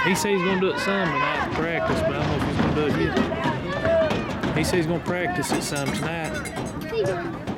He said he's gonna do it some tonight to practice, but I don't know if he's gonna do it yet. He said he's gonna practice it some tonight.